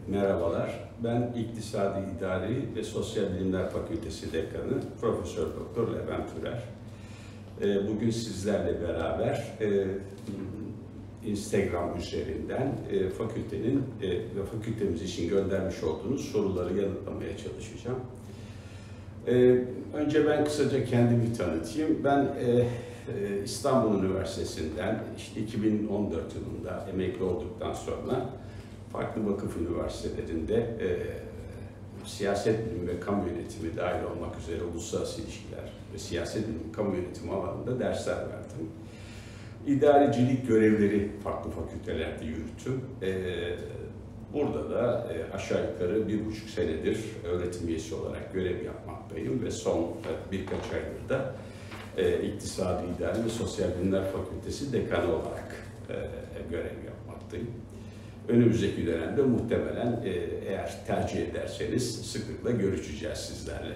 Merhabalar. Ben İktisadi İdari ve Sosyal Bilimler Fakültesi Dekanı Profesör Doktor Levent Ürer. Bugün sizlerle beraber Instagram üzerinden fakültenin ve fakültemiz için göndermiş olduğunuz soruları yanıtlamaya çalışacağım. Önce ben kısaca kendimi tanıtayım. Ben İstanbul Üniversitesi'nden 2014 yılında emekli olduktan sonra farklı vakıf üniversitelerinde siyaset bilimi ve kamu yönetimi dahil olmak üzere uluslararası ilişkiler ve siyaset bilimi kamu yönetimi alanında dersler verdim. İdarecilik görevleri farklı fakültelerde yürüttüm. Burada da aşağı yukarı 1,5 senedir öğretim üyesi olarak görev yapmaktayım ve son birkaç aydır da İktisadi İdari ve Sosyal Bilimler Fakültesi Dekanı olarak görev yapmaktayım. Önümüzdeki dönemde muhtemelen eğer tercih ederseniz sıklıkla görüşeceğiz sizlerle.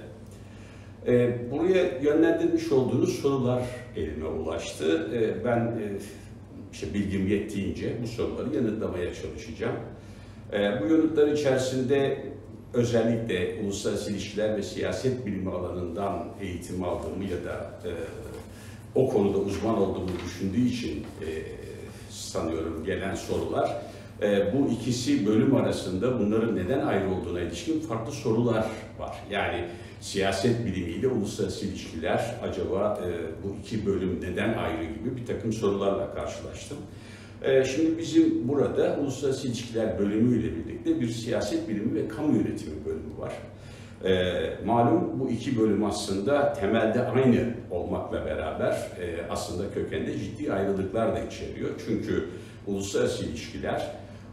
Buraya yönlendirmiş olduğunuz sorular elime ulaştı. Ben bilgim yettiğince bu soruları yanıtlamaya çalışacağım. Bu yanıtlar içerisinde özellikle uluslararası ilişkiler ve siyaset bilimi alanından eğitim aldığımı ya da o konuda uzman olduğumu düşündüğü için sanıyorum gelen sorular, bu ikisi bölüm arasında bunların neden ayrı olduğuna ilişkin farklı sorular var. Yani siyaset bilimiyle uluslararası ilişkiler acaba bu iki bölüm neden ayrı gibi bir takım sorularla karşılaştım. Şimdi bizim burada uluslararası ilişkiler bölümüyle birlikte bir siyaset bilimi ve kamu yönetimi bölümü var. Malum bu iki bölüm aslında temelde aynı olmakla beraber aslında kökende ciddi ayrılıklar da içeriyor. Çünkü uluslararası ilişkiler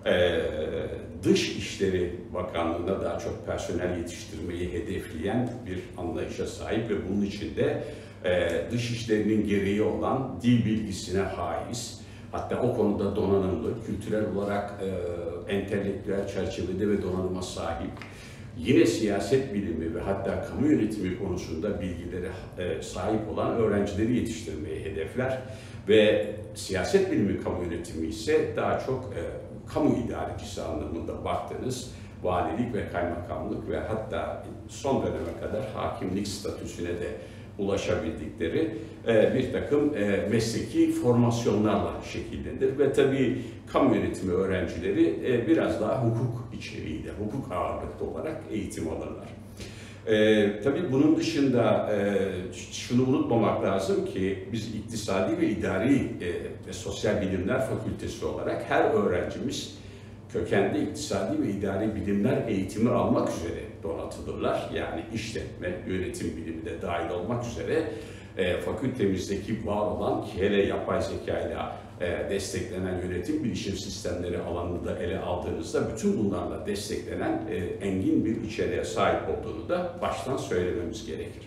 Dış İşleri Bakanlığı'na daha çok personel yetiştirmeyi hedefleyen bir anlayışa sahip ve bunun içinde dış işlerinin gereği olan dil bilgisine haiz, hatta o konuda donanımlı, kültürel olarak entelektüel çerçevede ve donanıma sahip, yine siyaset bilimi ve hatta kamu yönetimi konusunda bilgilere sahip olan öğrencileri yetiştirmeyi hedefler ve siyaset bilimi kamu yönetimi ise daha çok kamu idarecisi anlamında baktığınız valilik ve kaymakamlık ve hatta son döneme kadar hakimlik statüsüne de ulaşabildikleri bir takım mesleki formasyonlarla şekillenir ve tabii kamu yönetimi öğrencileri biraz daha hukuk içeriğiyle, hukuk ağırlıklı olarak eğitim alırlar. Tabii bunun dışında şunu unutmamak lazım ki biz İktisadi ve İdari ve Sosyal Bilimler Fakültesi olarak her öğrencimiz kökende iktisadi ve idari bilimler eğitimi almak üzere donatılırlar. Yani işletme, yönetim bilimi de dahil olmak üzere fakültemizdeki var olan ki hele yapay zeka ile desteklenen yönetim bilişim sistemleri alanını da ele aldığınızda bütün bunlarla desteklenen engin bir içeriğe sahip olduğunu da baştan söylememiz gerekir.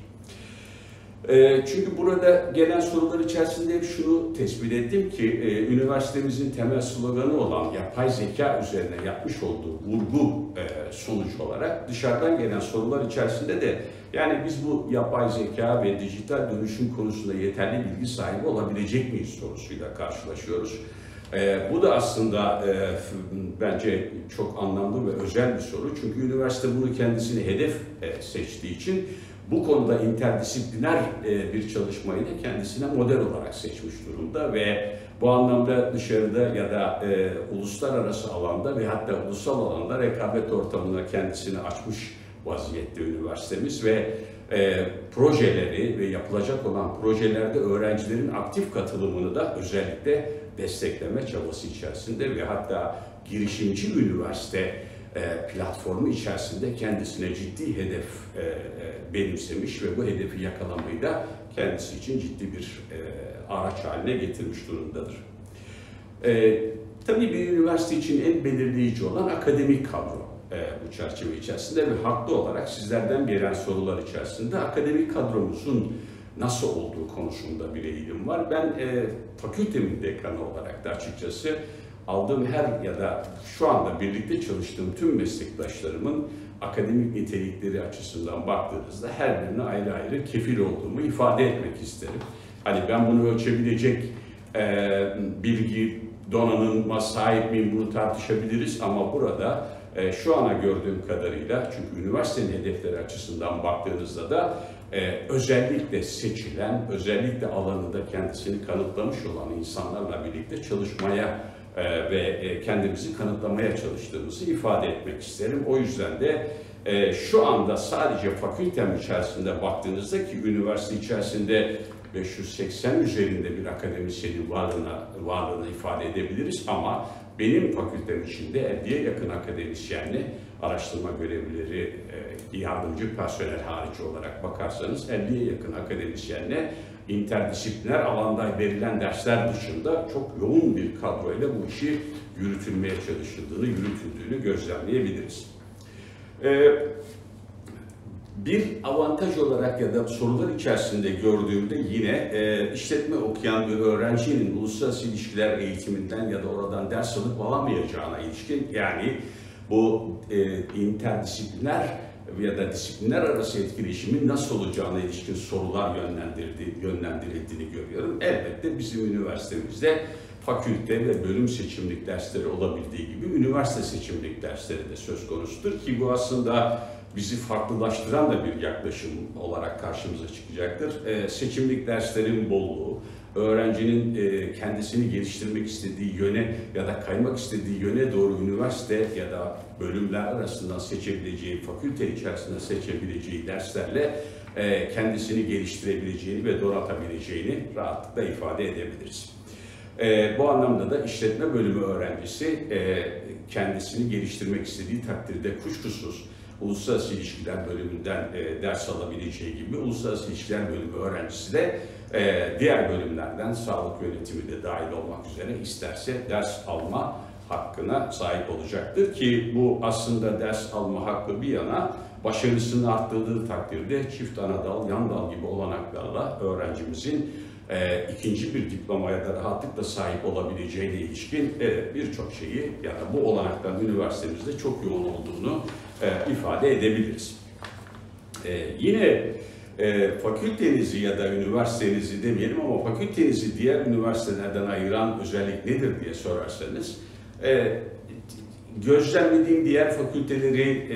Çünkü burada gelen sorular içerisinde hep şunu tespit ettim ki üniversitemizin temel sloganı olan yapay zeka üzerine yapmış olduğu vurgu sonuç olarak dışarıdan gelen sorular içerisinde de yani biz bu yapay zeka ve dijital dönüşüm konusunda yeterli bilgi sahibi olabilecek miyiz sorusuyla karşılaşıyoruz. Bu da aslında bence çok anlamlı ve özel bir soru. Çünkü üniversite bunu kendisine hedef seçtiği için bu konuda interdisipliner bir çalışmayı da kendisine model olarak seçmiş durumda ve bu anlamda dışarıda ya da uluslararası alanda ve hatta ulusal alanda rekabet ortamına kendisini açmış vaziyette üniversitemiz ve projeleri ve yapılacak olan projelerde öğrencilerin aktif katılımını da özellikle destekleme çabası içerisinde ve hatta girişimci üniversite platformu içerisinde kendisine ciddi hedef benimsemiş ve bu hedefi yakalamayı da kendisi için ciddi bir araç haline getirmiş durumdadır. Tabii bir üniversite için en belirleyici olan akademik kadro bu çerçeve içerisinde ve haklı olarak sizlerden gelen sorular içerisinde akademik kadromuzun nasıl olduğu konusunda bir eğilim var. Ben fakültemin dekanı olarak da açıkçası aldığım her ya da şu anda birlikte çalıştığım tüm meslektaşlarımın akademik nitelikleri açısından baktığınızda her birine ayrı ayrı kefil olduğumu ifade etmek isterim. Hani ben bunu ölçebilecek bilgi donanıma sahip miyim bunu tartışabiliriz ama burada şu ana gördüğüm kadarıyla, çünkü üniversitenin hedefleri açısından baktığınızda da özellikle seçilen, özellikle alanında kendisini kanıtlamış olan insanlarla birlikte çalışmaya ve kendimizi kanıtlamaya çalıştığımızı ifade etmek isterim. O yüzden de şu anda sadece fakültem içerisinde baktığınızda, ki üniversite içerisinde 580 üzerinde bir akademisyenin varlığını ifade edebiliriz ama benim fakültem içinde 50'ye yakın akademisyenle, araştırma görevlileri, yardımcı personel harici olarak bakarsanız 50'ye yakın akademisyenle interdisipliner alanda verilen dersler dışında çok yoğun bir kadroyla bu işi yürütülmeye çalışıldığını, yürütüldüğünü gözlemleyebiliriz. Bir avantaj olarak ya da sorular içerisinde gördüğümde yine işletme okuyan bir öğrencinin uluslararası ilişkiler eğitiminden ya da oradan ders alıp alamayacağına ilişkin, yani bu interdisipliner ya da disiplinler arası etkileşimin nasıl olacağına ilişkin sorular yönlendirildiğini görüyorum. Elbette bizim üniversitemizde fakülte ve bölüm seçimlik dersleri olabildiği gibi üniversite seçimlik dersleri de söz konusudur ki bu aslında bizi farklılaştıran da bir yaklaşım olarak karşımıza çıkacaktır. Seçimlik derslerin bolluğu, öğrencinin kendisini geliştirmek istediği yöne ya da kaymak istediği yöne doğru üniversite ya da bölümler arasından seçebileceği, fakülte içerisinde seçebileceği derslerle kendisini geliştirebileceğini ve donatabileceğini rahatlıkla ifade edebiliriz. Bu anlamda da işletme bölümü öğrencisi kendisini geliştirmek istediği takdirde kuşkusuz Uluslararası İlişkiler bölümünden ders alabileceği gibi Uluslararası İlişkiler bölümü öğrencisi de diğer bölümlerden sağlık yönetimi de dahil olmak üzere isterse ders alma hakkına sahip olacaktır ki bu aslında ders alma hakkı bir yana başarısını arttırdığı takdirde çift ana dal, yan dal gibi olanaklarla öğrencimizin ikinci bir diplomaya da rahatlıkla sahip olabileceğine ilişkin birçok şeyi ya da bu olanakların üniversitemizde çok yoğun olduğunu ifade edebiliriz. Yine fakültenizi ya da üniversitenizi demeyelim ama fakültenizi diğer üniversitelerden ayıran özellik nedir diye sorarsanız gözlemlediğim diğer fakülteleri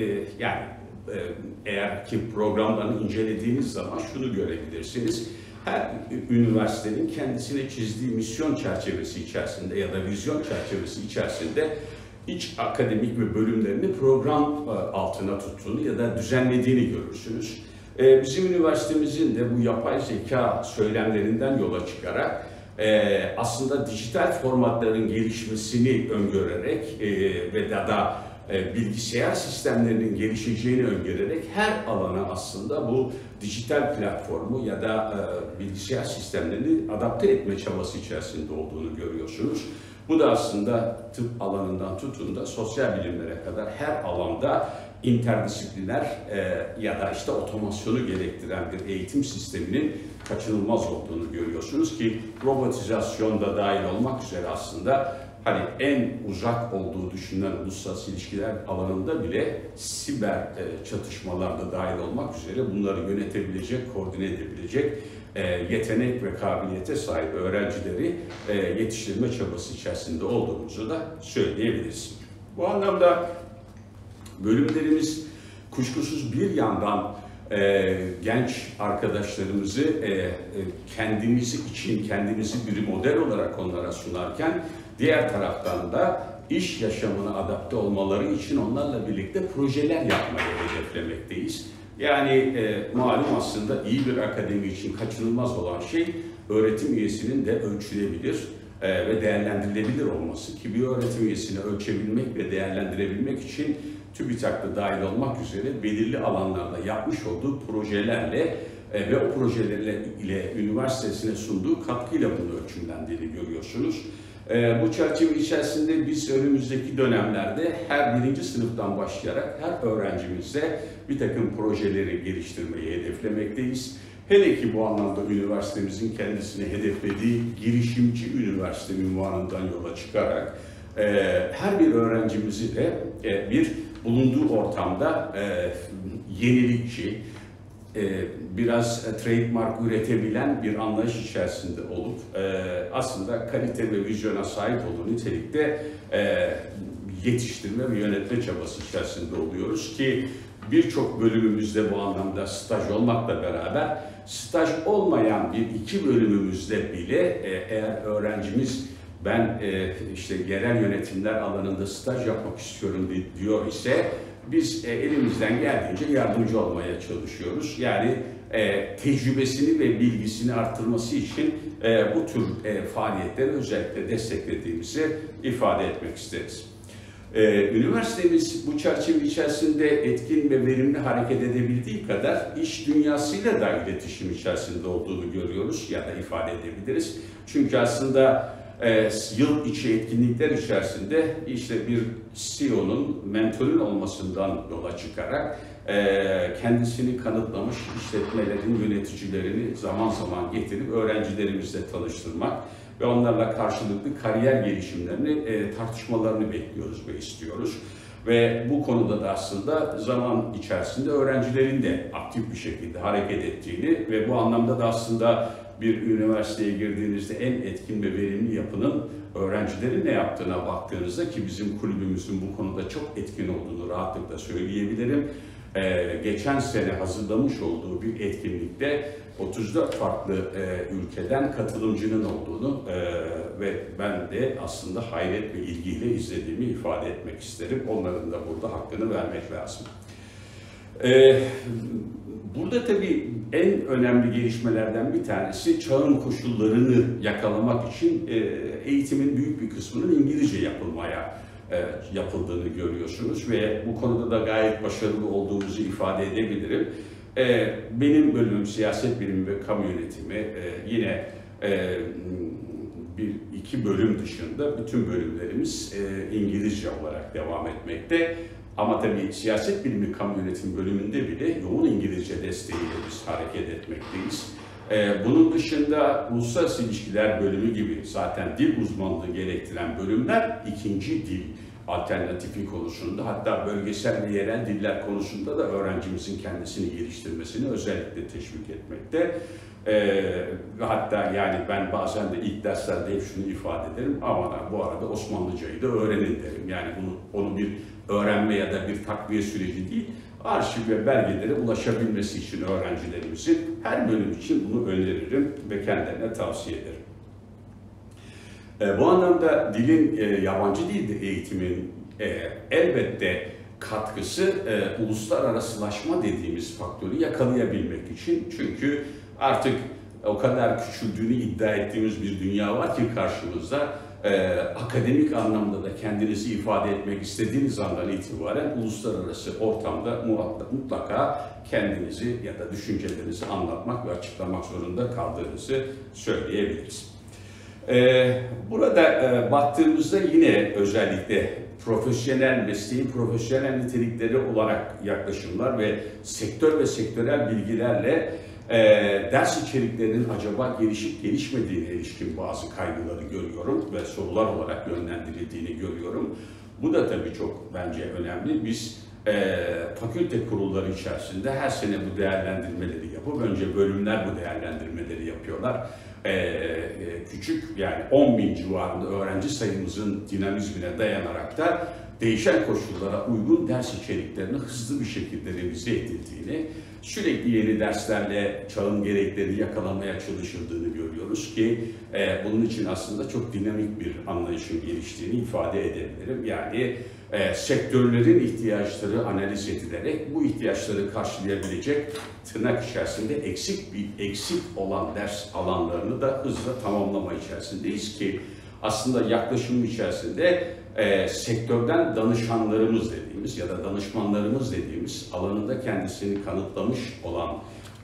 eğer ki programlarını incelediğiniz zaman şunu görebilirsiniz. Her üniversitenin kendisine çizdiği misyon çerçevesi içerisinde ya da vizyon çerçevesi içerisinde iç akademik ve bölümlerini program altına tuttuğunu ya da düzenlediğini görürsünüz. Bizim üniversitemizin de bu yapay zeka söylemlerinden yola çıkarak aslında dijital formatların gelişmesini öngörerek ve da bilgisayar sistemlerinin gelişeceğini öngörerek her alana aslında bu dijital platformu ya da bilgisayar sistemlerini adapte etme çabası içerisinde olduğunu görüyorsunuz. Bu da aslında tıp alanından tutun da sosyal bilimlere kadar her alanda interdisipliner ya da işte otomasyonu gerektiren bir eğitim sisteminin kaçınılmaz olduğunu görüyorsunuz ki robotizasyonda dahil olmak üzere aslında hani en uzak olduğu düşünülen uluslararası ilişkiler alanında bile siber çatışmalarda dahil olmak üzere bunları yönetebilecek, koordine edebilecek yetenek ve kabiliyete sahip öğrencileri yetiştirme çabası içerisinde olduğumuzu da söyleyebiliriz. Bu anlamda bölümlerimiz kuşkusuz bir yandan genç arkadaşlarımızı kendimizi bir model olarak onlara sunarken diğer taraftan da iş yaşamına adapte olmaları için onlarla birlikte projeler yapmayı hedeflemekteyiz. Yani malum aslında iyi bir akademi için kaçınılmaz olan şey öğretim üyesinin de ölçülebilir ve değerlendirilebilir olması ki bir öğretim üyesini ölçebilmek ve değerlendirebilmek için TÜBİTAK'ta dahil olmak üzere belirli alanlarda yapmış olduğu projelerle ve o projelerle ile üniversitesine sunduğu katkıyla bunu ölçümlendiğini görüyorsunuz. Bu çerçeve içerisinde biz önümüzdeki dönemlerde her birinci sınıftan başlayarak her öğrencimizle bir takım projeleri geliştirmeyi hedeflemekteyiz. Hele ki bu anlamda üniversitemizin kendisine hedeflediği girişimci üniversite unvanından yola çıkarak her bir öğrencimizi de bir bulunduğu ortamda yenilikçi, biraz trademark üretebilen bir anlayış içerisinde olup aslında kalite ve vizyona sahip olduğu nitelikte yetiştirme ve yönetme çabası içerisinde oluyoruz ki birçok bölümümüzde bu anlamda staj olmakla beraber staj olmayan iki bölümümüzde bile eğer öğrencimiz ben işte yerel yönetimler alanında staj yapmak istiyorum diyor ise biz elimizden geldiğince yardımcı olmaya çalışıyoruz. Yani tecrübesini ve bilgisini arttırması için bu tür faaliyetleri özellikle desteklediğimizi ifade etmek isteriz. Üniversitemiz bu çerçeve içerisinde etkin ve verimli hareket edebildiği kadar iş dünyasıyla da iletişim içerisinde olduğunu görüyoruz ya da ifade edebiliriz. Çünkü aslında yıl içi etkinlikler içerisinde işte bir CEO'nun mentörün olmasından yola çıkarak kendisini kanıtlamış işletmelerin yöneticilerini zaman zaman getirip öğrencilerimizle tanıştırmak ve onlarla karşılıklı kariyer gelişimlerini, tartışmalarını bekliyoruz ve istiyoruz. Ve bu konuda da aslında zaman içerisinde öğrencilerin de aktif bir şekilde hareket ettiğini ve bu anlamda da aslında bir üniversiteye girdiğinizde en etkin ve verimli yapının öğrencilerin ne yaptığına baktığınızda ki bizim kulübümüzün bu konuda çok etkin olduğunu rahatlıkla söyleyebilirim. Geçen sene hazırlamış olduğu bir etkinlikte 34 farklı ülkeden katılımcının olduğunu ve ben de aslında hayret ve ilgiyle izlediğimi ifade etmek isterim. Onların da burada hakkını vermek lazım. Burada tabii en önemli gelişmelerden bir tanesi çağın koşullarını yakalamak için eğitimin büyük bir kısmının İngilizce yapıldığını görüyorsunuz ve bu konuda da gayet başarılı olduğumuzu ifade edebilirim. Benim bölümüm siyaset bilimi ve kamu yönetimi yine iki bölüm dışında bütün bölümlerimiz İngilizce olarak devam etmekte. Ama tabii siyaset bilimi kamu yönetimi bölümünde bile yoğun İngilizce desteğiyle biz hareket etmekteyiz. Bunun dışında uluslararası ilişkiler bölümü gibi zaten dil uzmanlığı gerektiren bölümler ikinci dil alternatifi konusunda hatta bölgesel ve yerel diller konusunda da öğrencimizin kendisini geliştirmesini özellikle teşvik etmekte. Hatta yani ben bazen de ilk derslerde hep şunu ifade ederim, ama bu arada Osmanlıcayı da öğrenin derim. Yani onu bir öğrenme ya da bir takviye süreci değil, arşiv ve belgelere ulaşabilmesi için öğrencilerimizin her bölüm için bunu öneririm ve kendilerine tavsiye ederim. Bu anlamda dilin, yabancı dil eğitimin elbette katkısı uluslararasılaşma dediğimiz faktörü yakalayabilmek için. Çünkü artık o kadar küçüldüğünü iddia ettiğimiz bir dünya var ki karşımızda. Akademik anlamda da kendinizi ifade etmek istediğiniz andan itibaren uluslararası ortamda mutlaka kendinizi ya da düşüncelerinizi anlatmak ve açıklamak zorunda kaldığınızı söyleyebiliriz. Burada baktığımızda yine özellikle profesyonel mesleğin profesyonel nitelikleri olarak yaklaşımlar ve sektör ve sektörel bilgilerle ders içeriklerinin acaba gelişip gelişmediğine ilişkin bazı kaygıları görüyorum ve sorular olarak yönlendirildiğini görüyorum. Bu da tabii çok bence önemli. Biz fakülte kurulları içerisinde her sene bu değerlendirmeleri yapıp önce bölümler bu değerlendirmeleri yapıyorlar. Küçük yani 10.000 civarında öğrenci sayımızın dinamizmine dayanarak da değişen koşullara uygun ders içeriklerini hızlı bir şekilde revize edildiğini, sürekli yeni derslerle çağın gereklerini yakalamaya çalışıldığını görüyoruz ki bunun için aslında çok dinamik bir anlayışın geliştiğini ifade edebilirim. Yani sektörlerin ihtiyaçları analiz edilerek bu ihtiyaçları karşılayabilecek tırnak içerisinde eksik olan ders alanlarını da hızla tamamlama içerisindeyiz ki aslında yaklaşımın içerisinde sektörden danışanlarımız dediğimiz ya da danışmanlarımız dediğimiz alanında kendisini kanıtlamış olan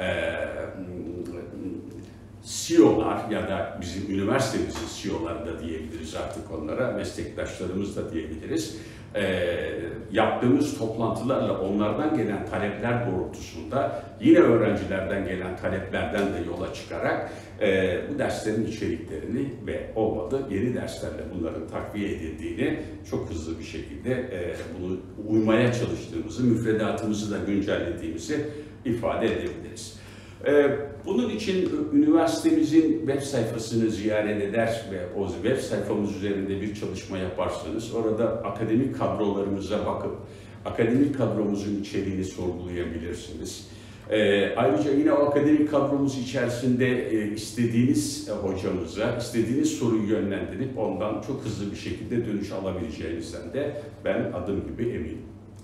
CEO'lar ya da bizim üniversitemizin CEO'ları da diyebiliriz artık onlara, meslektaşlarımız da diyebiliriz. Yaptığımız toplantılarla onlardan gelen talepler doğrultusunda yine öğrencilerden gelen taleplerden de yola çıkarak bu derslerin içeriklerini ve olmadı yeni derslerle bunların takviye edildiğini çok hızlı bir şekilde bunu uymaya çalıştığımızı, müfredatımızı da güncellediğimizi ifade edebiliriz. Bunun için üniversitemizin web sayfasını ziyaret eder ve o web sayfamız üzerinde bir çalışma yaparsanız orada akademik kadrolarımıza bakıp akademik kadromuzun içeriğini sorgulayabilirsiniz. Ayrıca yine o akademik kadromuz içerisinde istediğiniz hocamıza, istediğiniz soruyu yönlendirip ondan çok hızlı bir şekilde dönüş alabileceğinizden de ben adım gibi eminim.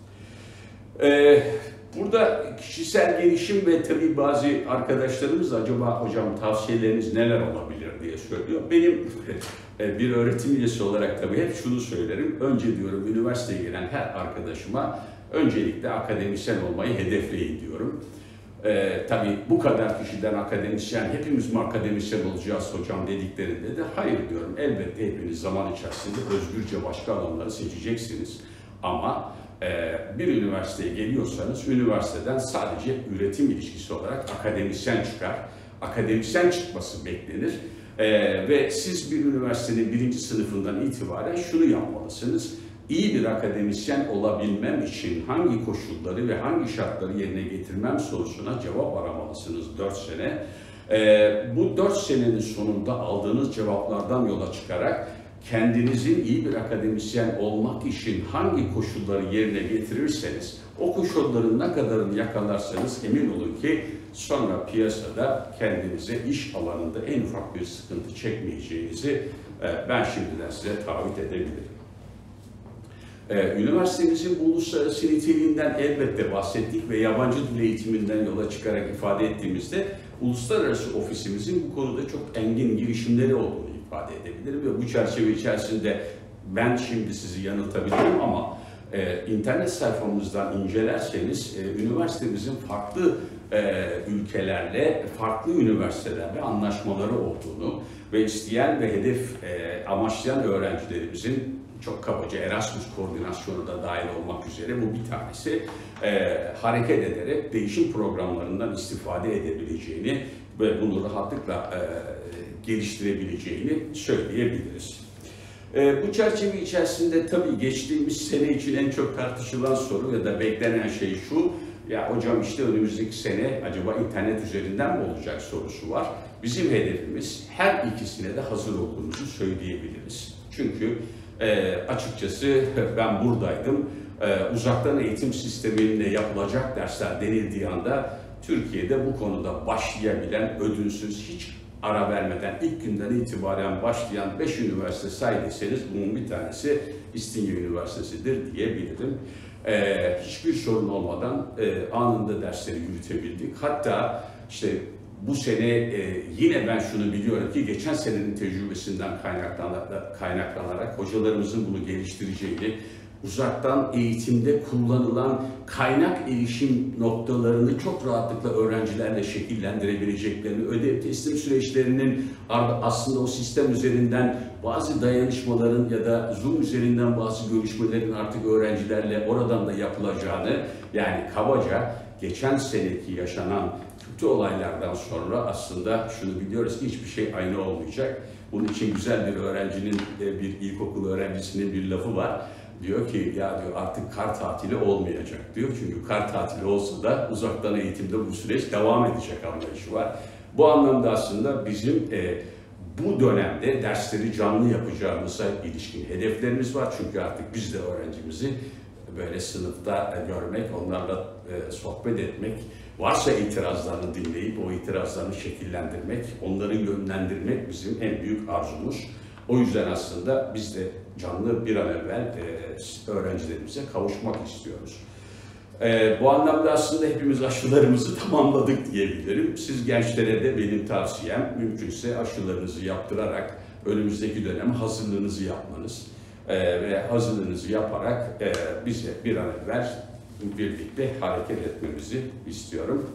Burada kişisel gelişim ve tabii bazı arkadaşlarımız acaba hocam tavsiyeleriniz neler olabilir diye söylüyor. Benim bir öğretim üyesi olarak tabii hep şunu söylerim. Önce diyorum üniversiteye gelen her arkadaşıma öncelikle akademisyen olmayı hedefleyin diyorum. Tabii bu kadar kişiden akademisyen, hepimiz mi akademisyen olacağız hocam dediklerinde de hayır diyorum. Elbette hepiniz zaman içerisinde özgürce başka alanları seçeceksiniz. Ama bir üniversiteye geliyorsanız üniversiteden sadece üretim ilişkisi olarak akademisyen çıkar. Akademisyen çıkması beklenir. Ve siz bir üniversitenin 1. sınıfından itibaren şunu yapmalısınız. İyi bir akademisyen olabilmem için hangi koşulları ve hangi şartları yerine getirmem sorusuna cevap aramalısınız 4 sene. Bu 4 senenin sonunda aldığınız cevaplardan yola çıkarak kendinizin iyi bir akademisyen olmak için hangi koşulları yerine getirirseniz, o koşulların ne kadarını yakalarsanız emin olun ki sonra piyasada kendinize iş alanında en ufak bir sıkıntı çekmeyeceğinizi ben şimdiden size taahhüt edebilirim. Üniversitemizin bu uluslararası niteliğinden elbette bahsettik ve yabancı dil eğitiminden yola çıkarak ifade ettiğimizde uluslararası ofisimizin bu konuda çok engin girişimleri olduğunu ifade edebilirim ve bu çerçeve içerisinde ben şimdi sizi yanıltabilirim ama internet sayfamızdan incelerseniz üniversitemizin farklı ülkelerle, farklı üniversitelerle anlaşmaları olduğunu ve isteyen ve hedef amaçlayan öğrencilerimizin çok kabaca Erasmus koordinasyonu da dahil olmak üzere bu bir tanesi hareket ederek değişim programlarından istifade edebileceğini ve bunu rahatlıkla geliştirebileceğini söyleyebiliriz. Bu çerçeve içerisinde tabii geçtiğimiz sene için en çok tartışılan soru ya da beklenen şey şu, ya hocam işte önümüzdeki sene acaba internet üzerinden mi olacak sorusu var. Bizim hedefimiz her ikisine de hazır olduğumuzu söyleyebiliriz. Çünkü açıkçası ben buradaydım. Uzaktan eğitim sisteminde yapılacak dersler denildiği anda Türkiye'de bu konuda başlayabilen, ödünsüz, hiç ara vermeden ilk günden itibaren başlayan 5 üniversite saydıysanız bunun bir tanesi İstinye Üniversitesi'dir diyebilirim. Hiçbir sorun olmadan anında dersleri yürütebildik. Hatta işte bu sene yine ben şunu biliyorum ki geçen senenin tecrübesinden kaynaklanarak hocalarımızın bunu geliştireceğini, uzaktan eğitimde kullanılan kaynak erişim noktalarını çok rahatlıkla öğrencilerle şekillendirebileceklerini, ödev teslim süreçlerinin aslında o sistem üzerinden bazı dayanışmaların ya da Zoom üzerinden bazı görüşmelerin artık öğrencilerle oradan da yapılacağını, yani kabaca geçen seneki yaşanan kötü olaylardan sonra aslında şunu biliyoruz ki hiçbir şey aynı olmayacak. Bunun için güzel bir öğrencinin, bir ilkokul öğrencisinin bir lafı var. Diyor ki ya diyor artık kar tatili olmayacak diyor. Çünkü kar tatili olsa da uzaktan eğitimde bu süreç devam edecek anlayışı var. Bu anlamda aslında bizim bu dönemde dersleri canlı yapacağımıza ilişkin hedeflerimiz var. Çünkü artık biz de öğrencimizi böyle sınıfta görmek, onlarla sohbet etmek, varsa itirazlarını dinleyip o itirazlarını şekillendirmek, onları yönlendirmek bizim en büyük arzumuz. O yüzden aslında biz de canlı bir an evvel öğrencilerimize kavuşmak istiyoruz. Bu anlamda aslında hepimiz aşılarımızı tamamladık diyebilirim. Siz gençlere de benim tavsiyem mümkünse aşılarınızı yaptırarak önümüzdeki döneme hazırlığınızı yapmanız ve hazırlığınızı yaparak bize bir an evvel birlikte hareket etmemizi istiyorum.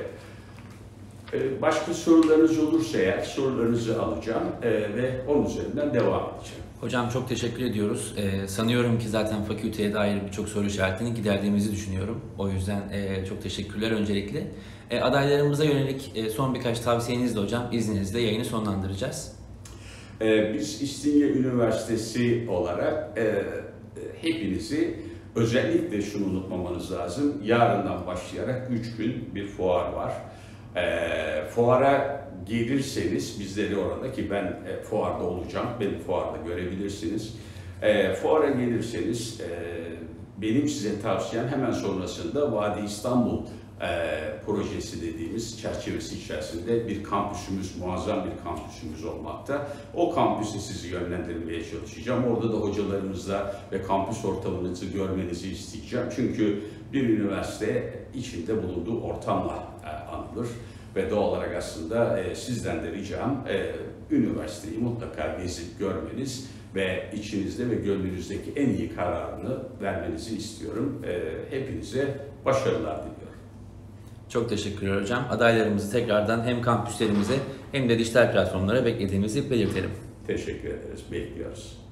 Başka sorularınız olursa eğer sorularınızı alacağım ve onun üzerinden devam edeceğim. Hocam çok teşekkür ediyoruz. Sanıyorum ki zaten fakülteye dair birçok soru işaretini giderdiğimizi düşünüyorum. O yüzden çok teşekkürler öncelikle. Adaylarımıza yönelik son birkaç tavsiyenizle hocam izninizle yayını sonlandıracağız. Biz İstinye Üniversitesi olarak hepinizi Özellikle şunu unutmamanız lazım. Yarından başlayarak 3 gün bir fuar var. Fuara gelirseniz bizleri orada ki ben fuarda olacağım, beni fuarda görebilirsiniz. Fuara gelirseniz benim size tavsiyem hemen sonrasında Vadi İstanbul projesi dediğimiz çerçevesi içerisinde bir kampüsümüz, muazzam bir kampüsümüz olmakta. O kampüse sizi yönlendirmeye çalışacağım. Orada da hocalarımızla ve kampüs ortamınızı görmenizi isteyeceğim. Çünkü bir üniversite içinde bulunduğu ortamla anılır. Ve doğal olarak aslında sizden de ricam üniversiteyi mutlaka gezip görmeniz ve içinizde ve gönlünüzdeki en iyi kararını vermenizi istiyorum. Hepinize başarılar diliyorum. Çok teşekkürler hocam. Adaylarımızı tekrardan hem kampüslerimize hem de dijital platformlara beklediğimizi belirtelim. Teşekkür ederiz. Bekliyoruz.